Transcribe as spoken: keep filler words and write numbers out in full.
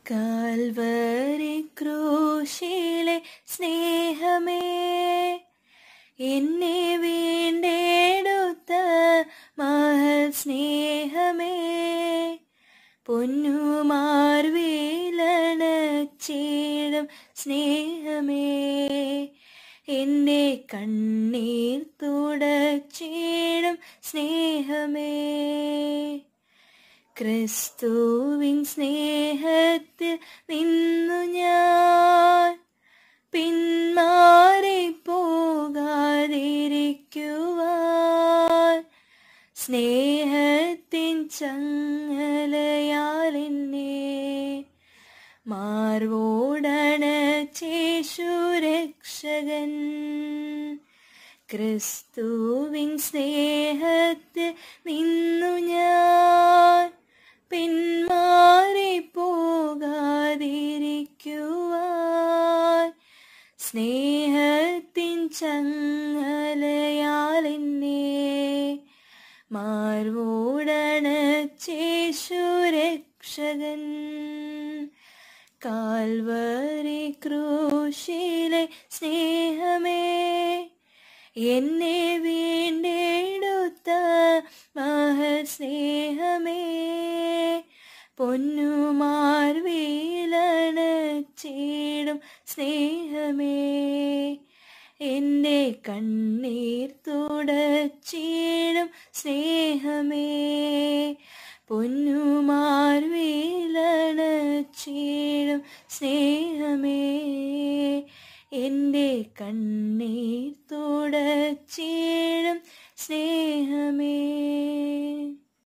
Calvary ക്രൂശിലെ സ്നേഹമേ, എന്നെ വീണ്ടെടുത്ത മഹൽ സ്നേഹമേ, പൊന്നുമാർവിലണച്ചിടും സ്നേഹമേ, എൻ്റെ കണ്ണീർ തുടച്ചിടും സ്നേഹമേ, ക്രിസ്തുവിൻ സ്നേഹത്തിൽ നിന്നു ഞാൻ പിന്മാറിപ്പോകാതിരിക്കുവാൻ, സ്നേഹത്തിൻ ചങ്ങലയാൽ എന്നെ മാർവോടണച്ചേശു രക്ഷകൻ. ക്രിസ്തുവിൻ സ്നേഹത്തിൽ നിന്നു ഞാൻ പിന്മാറിപ്പോകാതിരിക്കുവാൻ, സ്നേഹത്തിൻ ചങ്ങലയാൽ എന്നെ മാർവോടണച്ചേശു രക്ഷകൻ. കാൽവരി ക്രൂശിലെ സ്നേഹമേ, എന്നെ വീണ്ടെടുത്ത മഹൽ സ്നേഹമേ, പൊന്നുമാർവിലണച്ചിടും സ്നേഹമേ, എൻ്റെ കണ്ണീർ തുടച്ചിടും സ്നേഹമേ, പൊന്നുമാർവിലണച്ചിടും സ്നേഹമേ, എൻ്റെ കണ്ണീർ തുടച്ചിടും സ്നേഹമേ.